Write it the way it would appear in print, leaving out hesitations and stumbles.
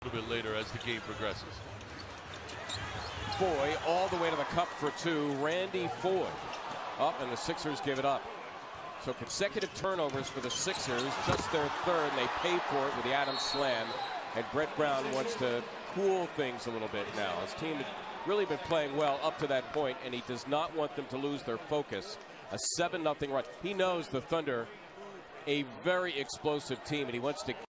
A little bit later as the game progresses. Foy all the way to the cup for two. Randy Foy up, and the Sixers give it up. So consecutive turnovers for the Sixers, just their third, and they pay for it with the Adams slam. And Brett Brown wants to cool things a little bit now. His team had really been playing well up to that point, and he does not want them to lose their focus. A 7-0 run. He knows the Thunder, a very explosive team, and he wants to